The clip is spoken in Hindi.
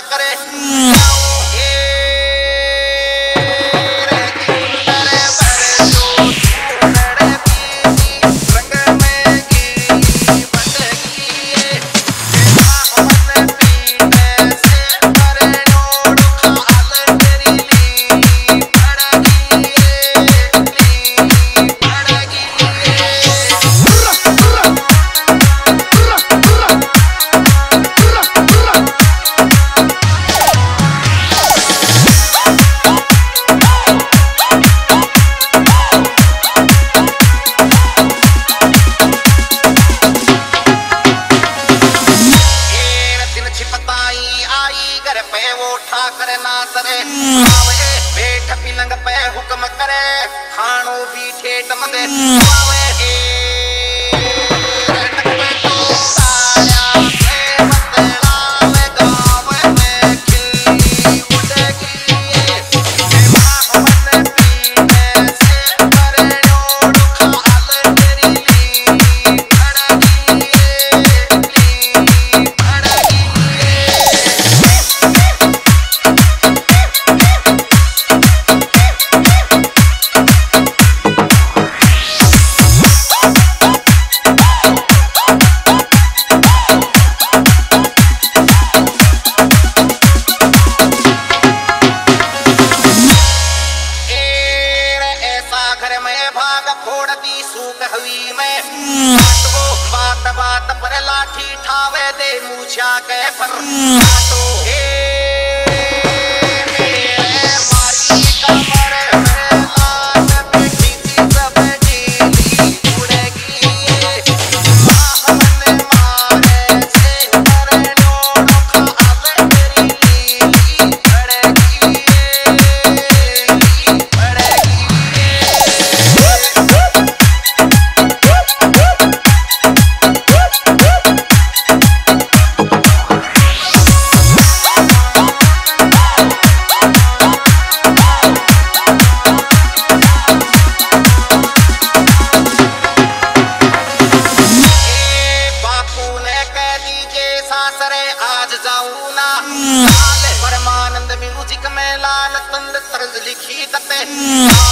करे बेठ पिलंग पे हुक्म करे खानो भी ठेठ मदे बात पर लाठी ठावे दे मूछा के पर मारी कमर में लात पिटी सब ढीली उड़ेगी हमने मारे से पर नोड़ खावे तेरी लीली पड़ेगी आज जाऊं ना परमानंद म्यूजिक में लाल तंद तर्ज लिखी कते